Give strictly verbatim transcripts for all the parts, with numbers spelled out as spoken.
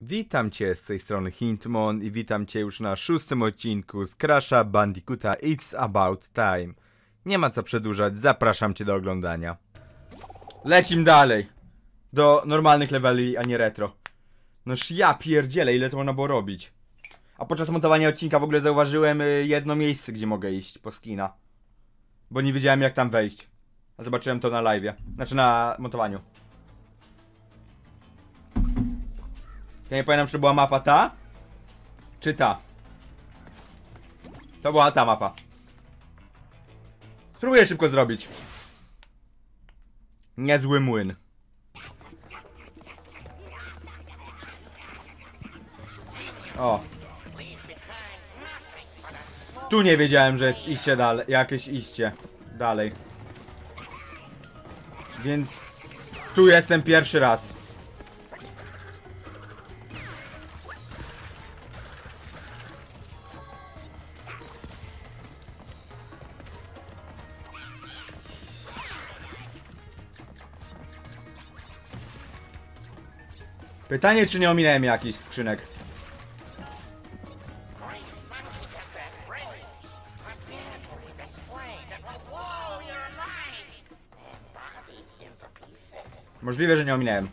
Witam Cię z tej strony Hintmon i witam Cię już na szóstym odcinku z Crasha Bandicoota It's About Time. Nie ma co przedłużać, zapraszam Cię do oglądania. Lecim dalej. Do normalnych leveli, a nie retro. Noż ja pierdzielę, ile to można było robić. A podczas montowania odcinka w ogóle zauważyłem jedno miejsce, gdzie mogę iść po skina. Bo nie wiedziałem, jak tam wejść. A zobaczyłem to na live'ie. Znaczy na montowaniu. Ja nie pamiętam, czy była mapa ta? Czy ta? To była ta mapa. Spróbuję szybko zrobić. Niezły młyn. O. Tu nie wiedziałem, że jest iście dalej. Jakieś iście dalej. Więc tu jestem pierwszy raz. Pytanie, czy nie ominąłem jakichś skrzynek. Możliwe, że nie ominąłem.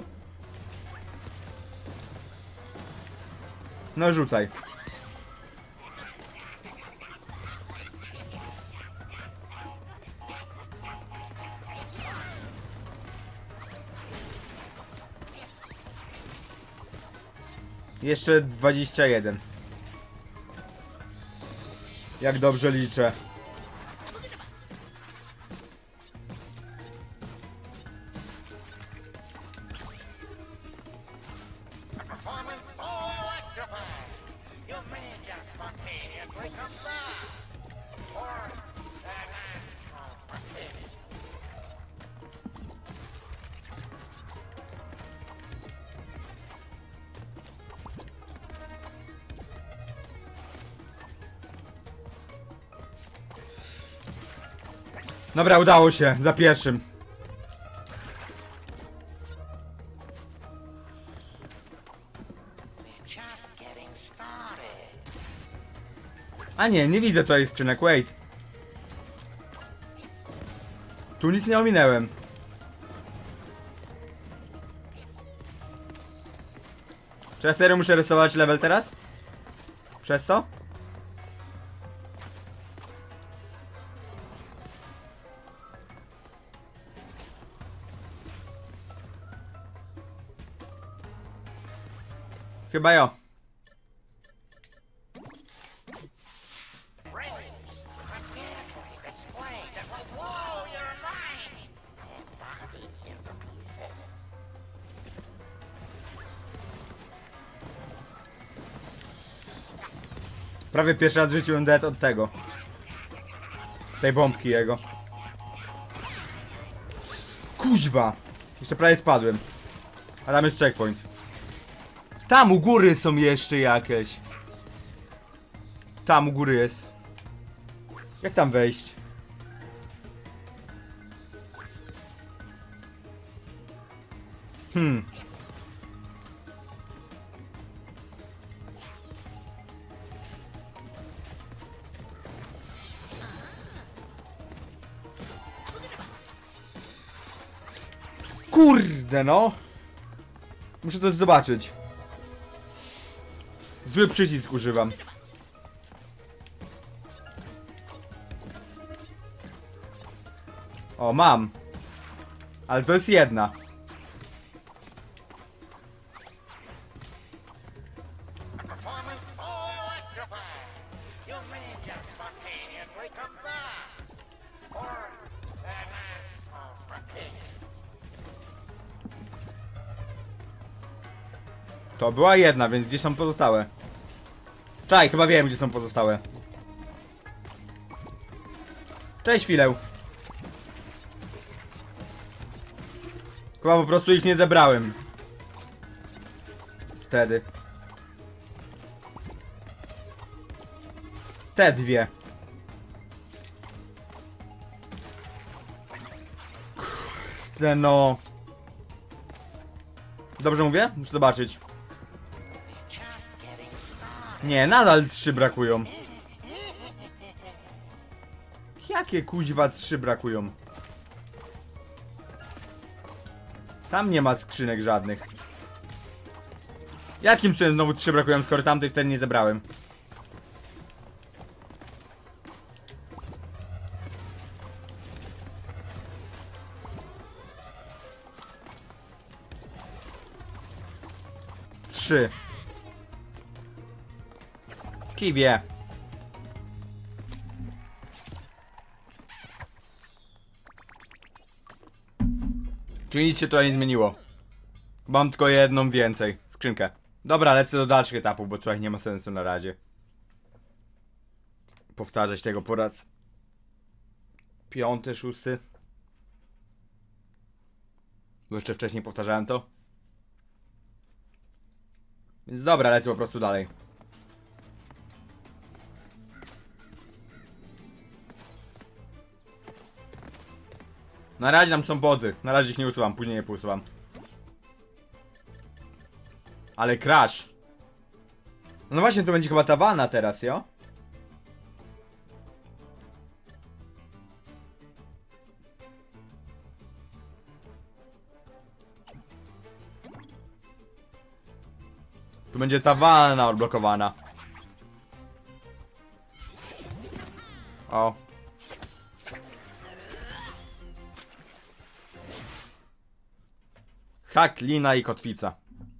No rzucaj. Jeszcze dwadzieścia jeden. Jak dobrze liczę. Dobra, udało się, za pierwszym. A nie, nie widzę tutaj skrzynek, wait. Tu nic nie ominęłem. Czy ja serio muszę rysować level teraz? Przez to? Chyba ja. Prawie pierwszy raz rzuciłem dead od tego. Tej bombki jego. Kuźwa! Jeszcze prawie spadłem. A tam jest checkpoint. Tam u góry są jeszcze jakieś. Tam u góry jest. Jak tam wejść? Hmm. Kurde no. Muszę coś zobaczyć. Zły przycisk używam. O, mam. Ale to jest jedna. To była jedna, więc gdzie są pozostałe? Czaj, chyba wiem, gdzie są pozostałe. Cześć, chwilę. Chyba po prostu ich nie zebrałem. Wtedy. Te dwie. Kurde no. Dobrze mówię? Muszę zobaczyć. Nie, nadal trzy brakują. Jakie kuźwa trzy brakują? Tam nie ma skrzynek żadnych. Jakim cudem znowu trzy brakują, skoro tamtych wtedy nie zebrałem? Trzy. Kiwie. Czyli nic się tutaj nie zmieniło. Mam tylko jedną więcej. Skrzynkę. Dobra, lecę do dalszych etapów, bo tutaj nie ma sensu na razie powtarzać tego po raz piąty, szósty. Bo jeszcze wcześniej powtarzałem to. Więc dobra, lecę po prostu dalej. Na razie tam są body. Na razie ich nie usuwam, później je pousuwam. Ale crash. No właśnie, tu będzie chyba ta wanna teraz, jo? Tu będzie ta wanna odblokowana. O. Hak, lina i kotwica.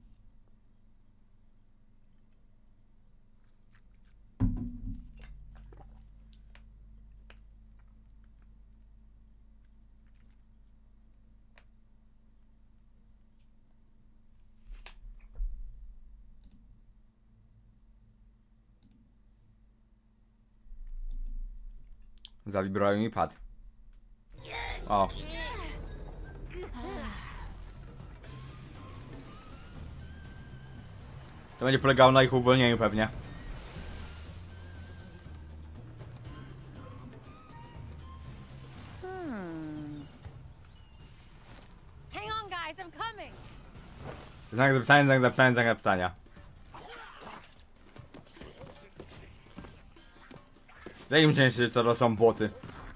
Zawibrował mi pad. O. To będzie polegało na ich uwolnieniu pewnie. Hmm. Hang on, guys, I'm coming. Znak zapytania, znak zapytania, znak zapytania. Daj im częściej, co to są boty.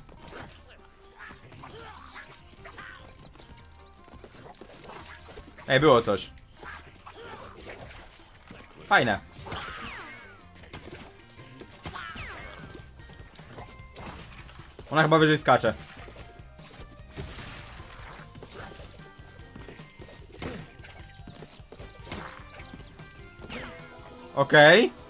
Ej, było coś. Fajne. Ona chyba wyżej skacze. Okej. Okay.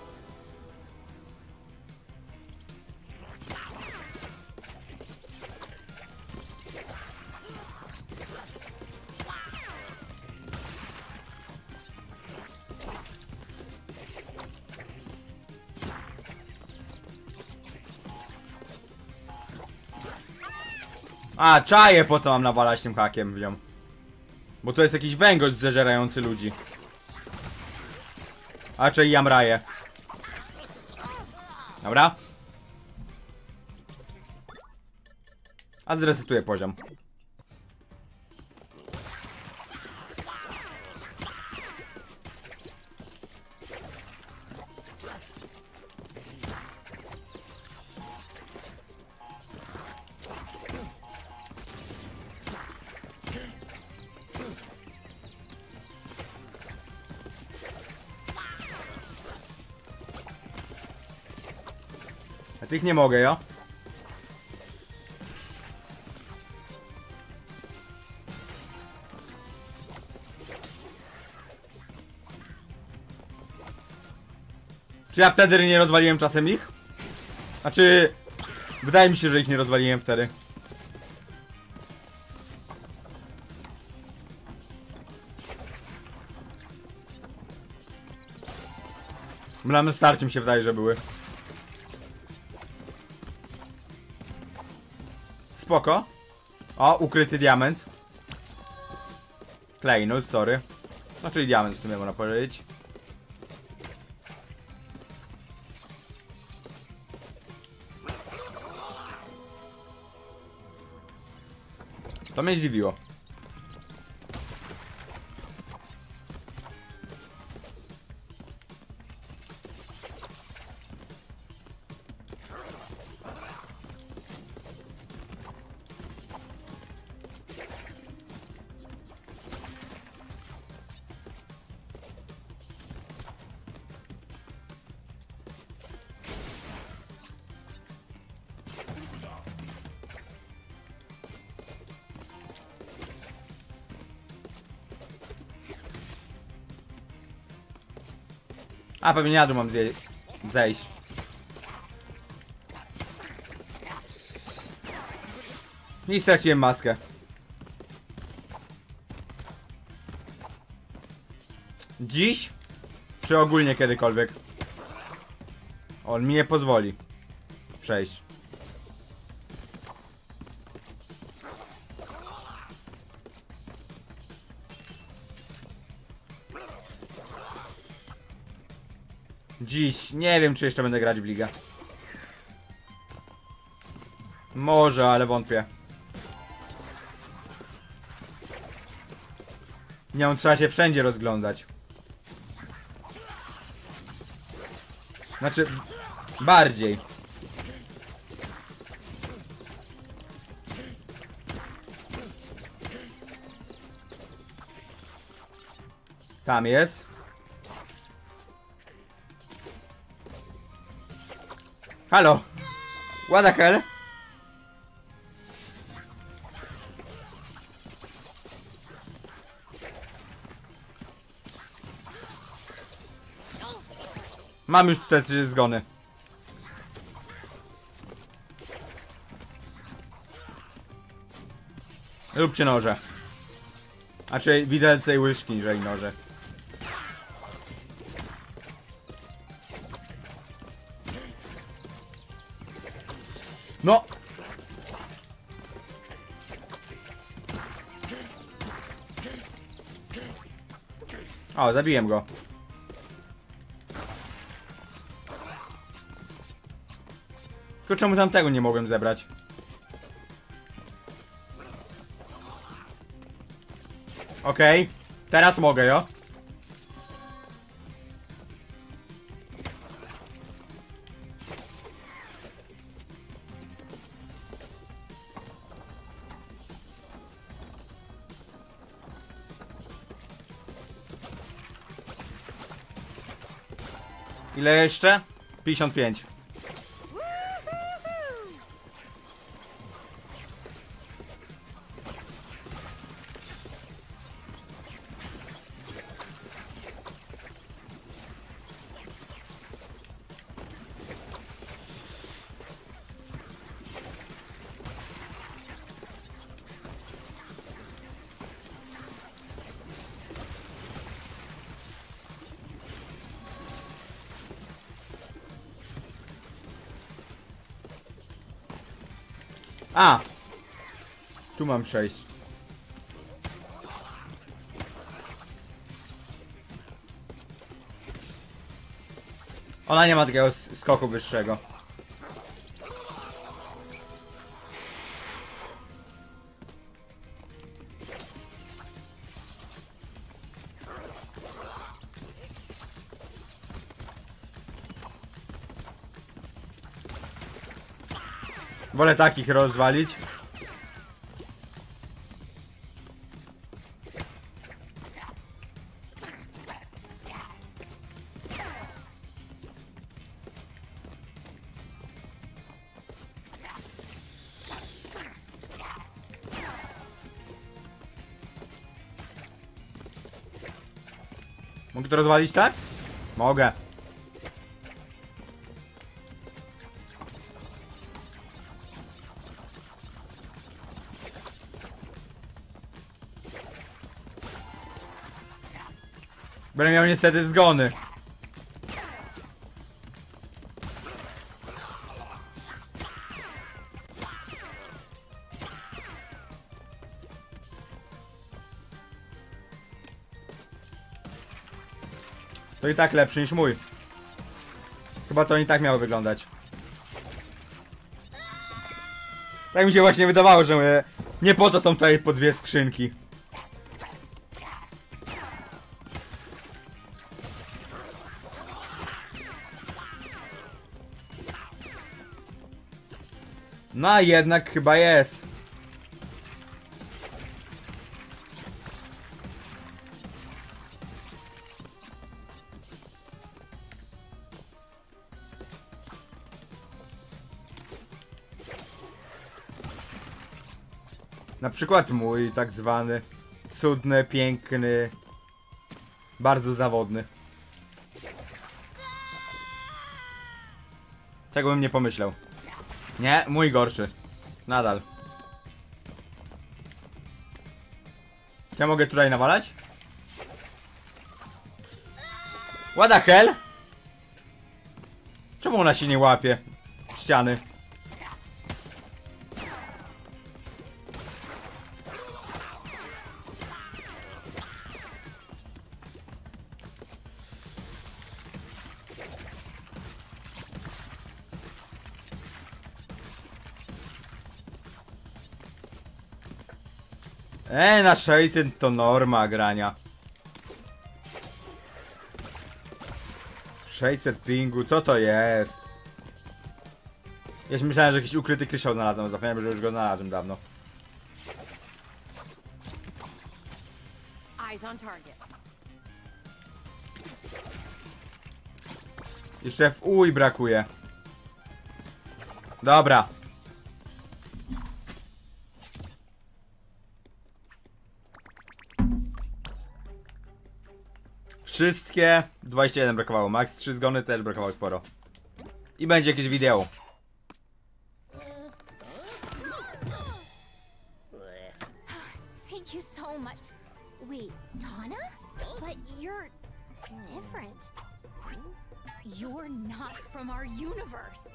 A, czaję, po co mam nawalać tym hakiem w nią. Bo to jest jakiś węgorz zeżerający ludzi. A, czy jamraje. Dobra. A zresetuję poziom. Ja tych nie mogę, jo? Czy ja wtedy nie rozwaliłem czasem ich? Znaczy... Wydaje mi się, że ich nie rozwaliłem wtedy. Na starcie mi się wydaje, że były. Spoko. O, ukryty diament. Klejnot, sorry. No, czyli diament, w sumie można powiedzieć. To mnie zdziwiło. A, pewnie na dół mam zje zejść. I straciłem maskę. Dziś? Czy ogólnie kiedykolwiek? On mi nie pozwoli przejść. Dziś. Nie wiem, czy jeszcze będę grać w ligę. Może, ale wątpię. Nie, trzeba się wszędzie rozglądać. Znaczy, bardziej. Tam jest. Halo. What the hell? Mam już te trzy zgony. Róbcie noże. A czy widelce i łyżki, jeżeli noże. No! O, zabiłem go. Tylko czemu tamtego nie mogłem zebrać? Okej, okay. Teraz mogę, jo? Ile jeszcze? pięćdziesiąt pięć. A! Tu mam przejść. Ona nie ma takiego skoku wyższego. Wolę takich rozwalić. Mogę to rozwalić, tak? Mogę. Będę miał niestety zgony. To i tak lepszy niż mój. Chyba to i tak miało wyglądać. Tak mi się właśnie wydawało, że nie po to są tutaj po dwie skrzynki. No a jednak chyba jest. Na przykład mój tak zwany cudny, piękny, bardzo zawodny. Tego bym nie pomyślał. Nie, mój gorszy. Nadal. Ja mogę tutaj nawalać? What the hell? Czemu ona się nie łapie? Ściany. Eee, na sześćset to norma grania. sześćset pingu, co to jest? Ja się myślałem, że jakiś ukryty kryształ znalazłem, zapomniałem, że już go znalazłem dawno. Eyes on target. Jeszcze w uj brakuje. Dobra. Wszystkie dwadzieścia jeden brakowało. Max trzy zgony też brakowało sporo. I będzie jakieś wideo. Thank you so much. Wait, Tana? But you're different. You're not from our universe.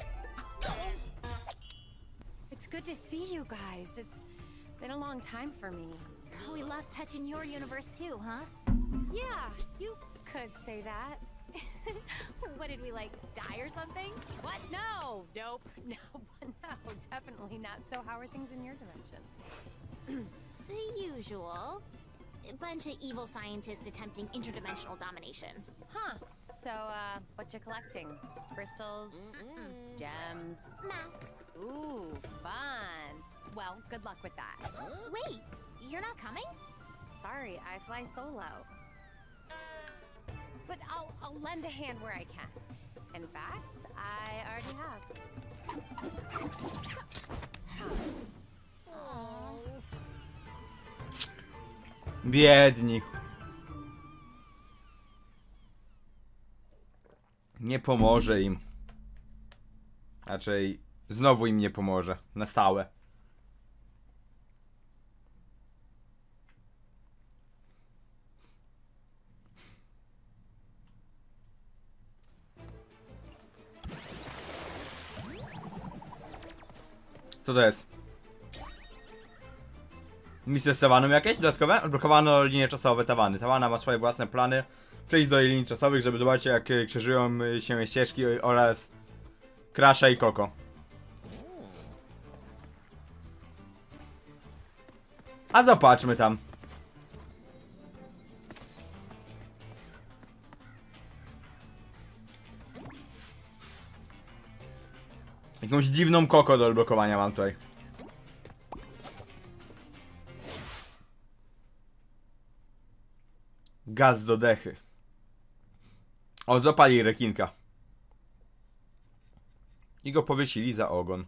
It's good to see you guys. It's been a long time for me. We lost touch in your universe too, huh? Yeah, you could say that. What did we like, die or something? What? No, nope, no, no, definitely not. So how are things in your dimension? The usual. A bunch of evil scientists attempting interdimensional domination. Huh. So, uh, what you collecting? Crystals? Gems? Masks. Ooh, fun. Well, good luck with that. Wait, you're not coming? Sorry, I fly solo. But I'll, I'll lend a hand where I can. In fact, I already have. Biedni. Nie pomoże im. Raczej znowu im nie pomoże. Na stałe. Co to jest? Misje z Tawaną jakieś dodatkowe? Odblokowano linie czasowe Tawany. Tawana ma swoje własne plany. Przejdź do jej linii czasowych, żeby zobaczyć, jak krzyżują się ścieżki oraz Crasha i Coco. A zobaczmy tam. Jakąś dziwną Coco do odblokowania mam tutaj. Gaz do dechy. O, zapali rekinka. I go powiesili za ogon.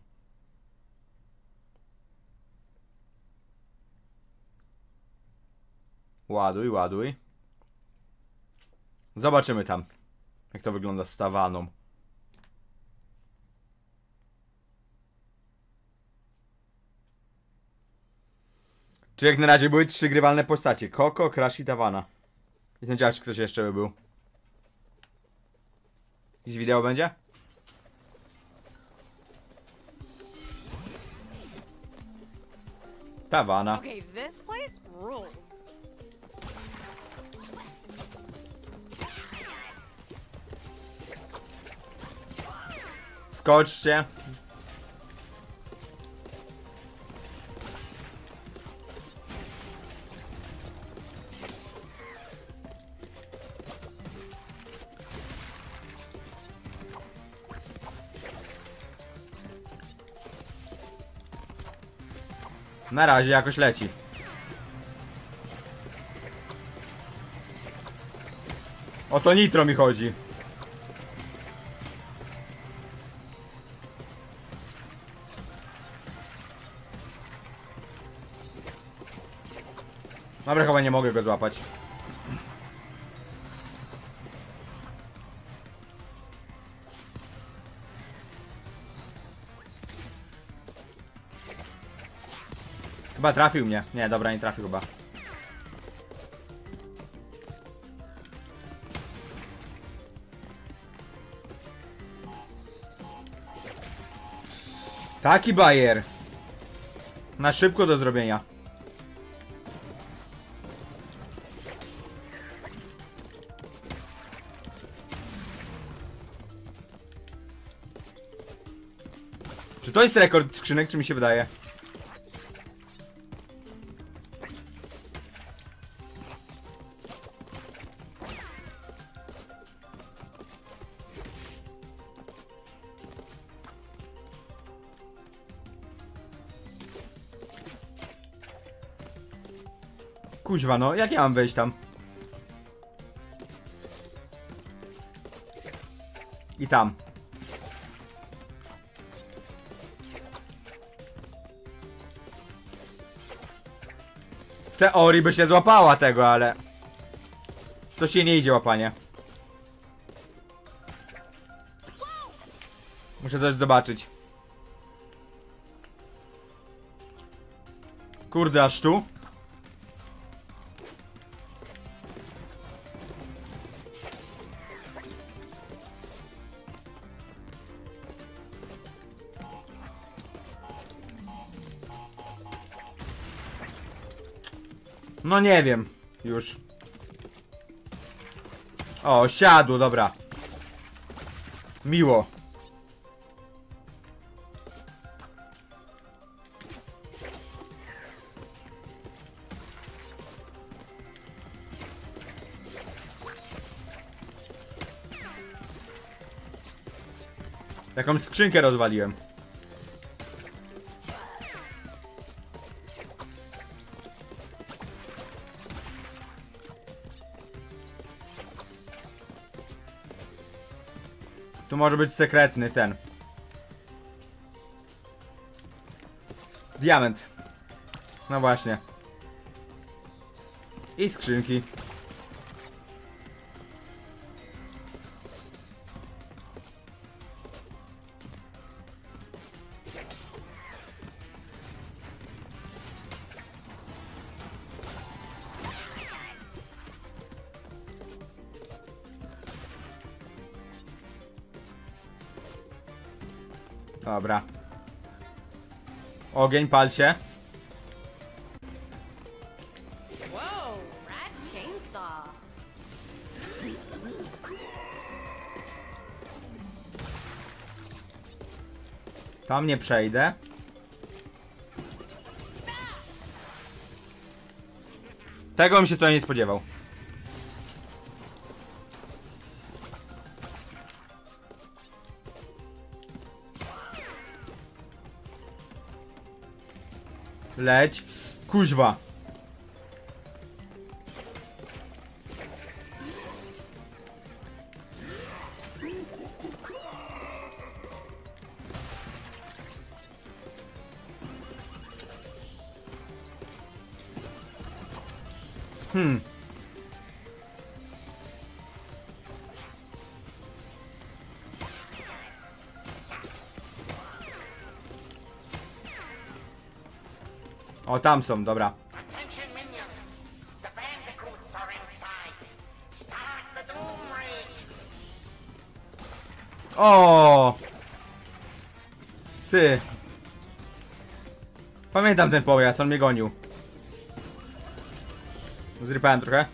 Ładuj, ładuj. Zobaczymy tam, jak to wygląda z Tawaną. Czy jak na razie były trzy grywalne postacie? Coco, Crash i Tawana. Jestem ciekaw, czy ktoś jeszcze by był. Jakieś wideo będzie? Tawana. Okay, this place rules. Skoczcie. Na razie jakoś leci. O to nitro mi chodzi. Dobra, chyba nie mogę go złapać. Chyba trafił mnie. Nie, dobra, nie trafił chyba. Taki bajer. Na szybko do zrobienia. Czy to jest rekord skrzynek, czy mi się wydaje? Kuźwa, no, jak ja mam wejść tam? I tam. W teorii by się złapała tego, ale... To się nie idzie łapanie. Muszę coś zobaczyć. Kurde, aż tu? No nie wiem. Już. O, siadło, dobra. Miło. Jakąś skrzynkę rozwaliłem. Tu może być sekretny ten. Diament. No właśnie. I skrzynki. Dobra. Ogień, pal się. Whoa, rat chainsaw. Tam nie przejdę. Tego bym się tutaj nie spodziewał. Leć. Kuźwa. Hmm. O, tam są, dobra. Attention minions! The bandicoots are inside. Start the Doom Raid! O! Ty. Pamiętam ten pojazd, on mnie gonił. Zrypałem trochę.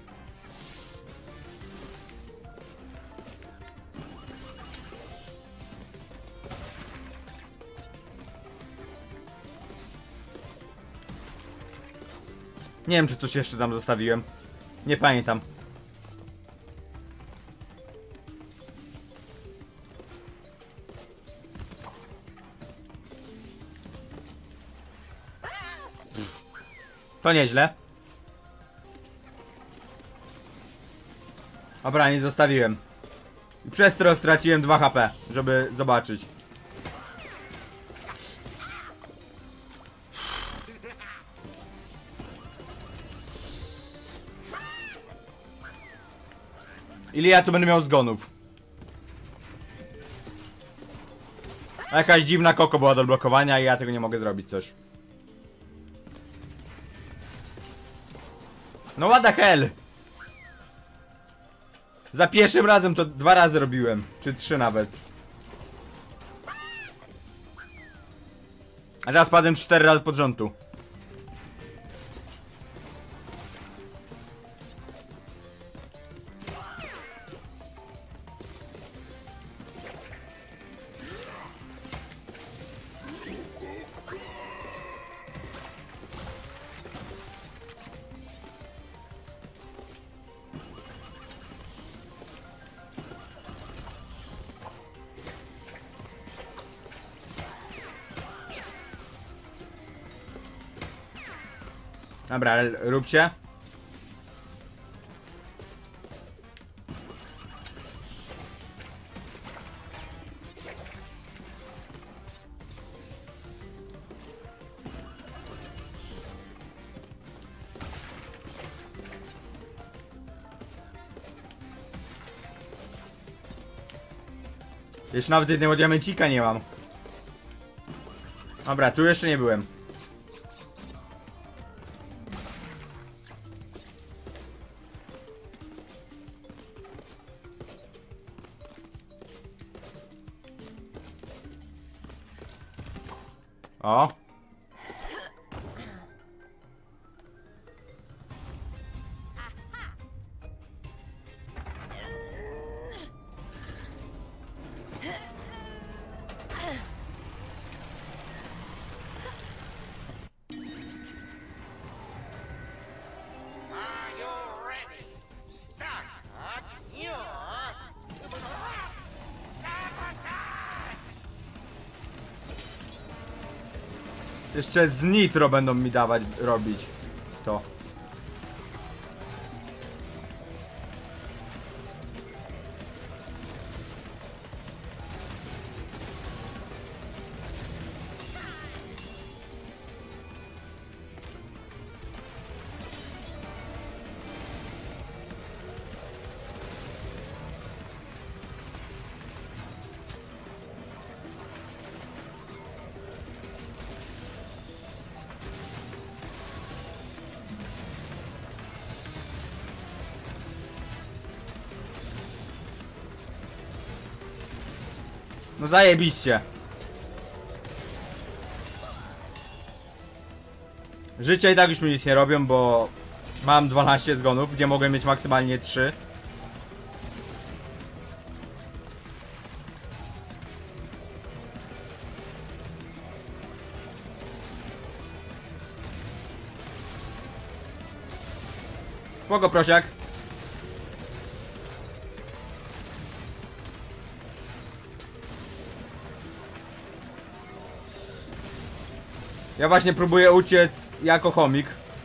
Nie wiem, czy coś jeszcze tam zostawiłem. Nie pamiętam. To nieźle. Dobra, nie zostawiłem. I przez to straciłem dwa H P, żeby zobaczyć. Ile ja tu będę miał zgonów? Jakaś dziwna koko była do odblokowania i ja tego nie mogę zrobić coś. No what the hell? Za pierwszym razem to dwa razy robiłem. Czy trzy nawet. A teraz padłem cztery razy pod rządu. Dobra, ale róbcie. Jeszcze nawet jednego diamencika nie mam. Dobra, tu jeszcze nie byłem. O. Are you ready? Start your sabotage! Jeszcze z nitro będą mi dawać, robić to. No zajebiście. Życia i tak już mi nic nie robią, bo mam dwanaście zgonów, gdzie mogłem mieć maksymalnie trzy. Spoko, prosiak. Ja właśnie próbuję uciec jako chomik.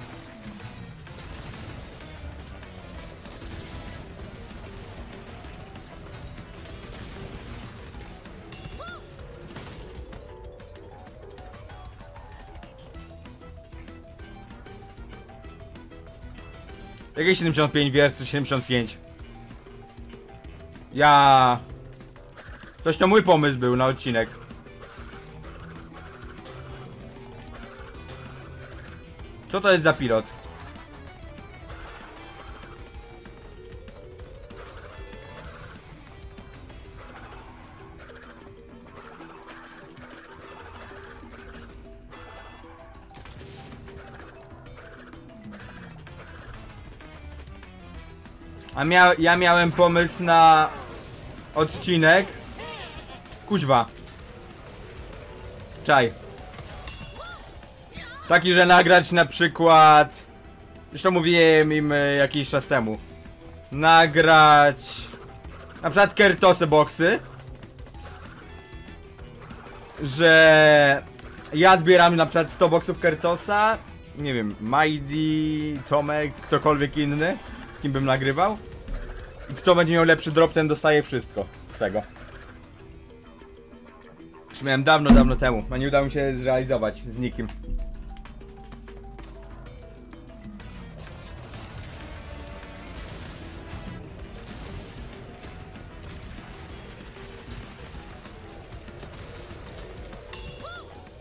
Jakieś siedemdziesiąt pięć versus siedemdziesiąt pięć. Ja... Toś to mój pomysł był na odcinek. Co to jest za pilot? A mia ja miałem pomysł na odcinek. Kuźwa. Czaj. Taki, że nagrać na przykład... Zresztą mówiłem im jakiś czas temu. Nagrać... Na przykład Kertosy boxy. Że... Ja zbieram na przykład sto boxów Kertosa. Nie wiem, Majdi, Tomek, ktokolwiek inny, z kim bym nagrywał. I kto będzie miał lepszy drop, ten dostaje wszystko z tego. Już miałem dawno, dawno temu, a nie udało mi się zrealizować z nikim.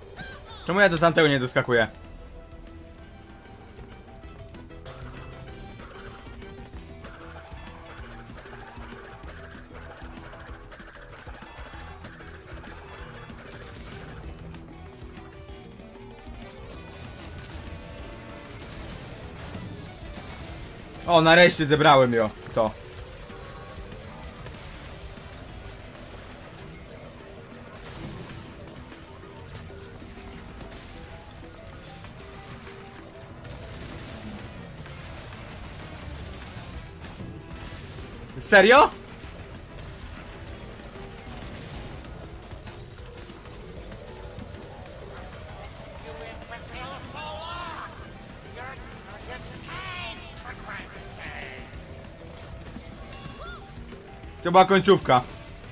Czemu ja do tamtego nie doskakuję? O, nareszcie zebrałem ją. To. Serio? You imbecile fool! You're, you're tank, for Christ's sake! To była końcówka.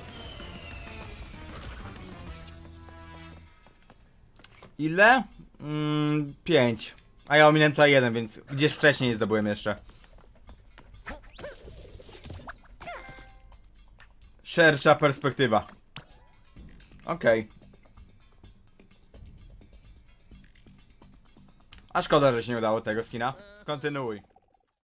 Ile? Mm, pięć. A ja ominąłem tutaj jeden, więc gdzieś wcześniej nie zdobyłem jeszcze. Szersza perspektywa. Okej. Okay. A szkoda, że się nie udało tego skina. Kontynuuj.